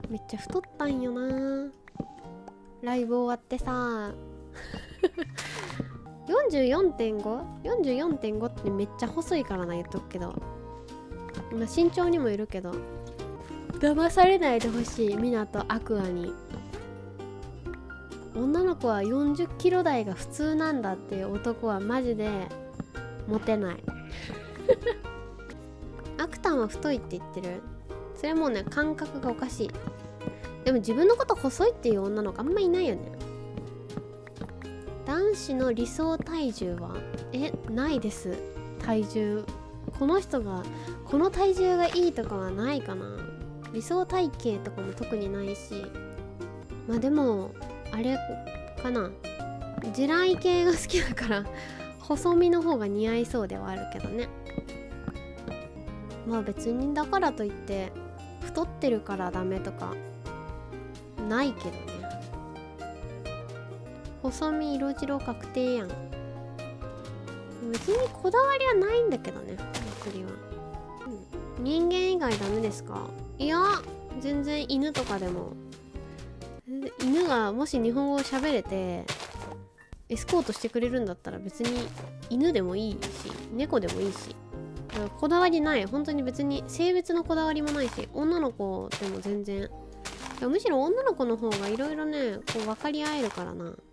めっちゃ太ったんよな。ライブ終わってさ44.5 ってめっちゃ細いからな、言っとくけど。まあ身長にもいるけど、騙されないでほしい。ミナとアクアに。女の子は40キロ台が普通なんだっていう男はマジでモテないアクタンは太いって言ってる。それはもうね、感覚がおかしい。でも自分のこと細いっていう女の子あんまいないよね。男子の理想体重はないです。体重、この人がこの体重がいいとかはないかな。理想体型とかも特にないし、まあでもあれかな、地雷系が好きだから細身の方が似合いそうではあるけどね。まあ別にだからといって太ってるからダメとかないけどね。細身色白確定やん。別にこだわりはないんだけどね、僕には。人間以外ダメですか？いや、全然犬とかでも。犬がもし日本語を喋れてエスコートしてくれるんだったら別に犬でもいいし猫でもいいし、こだわりない。本当に別に性別のこだわりもないし、女の子でも全然。むしろ女の子の方がいろいろねこう分かり合えるからな。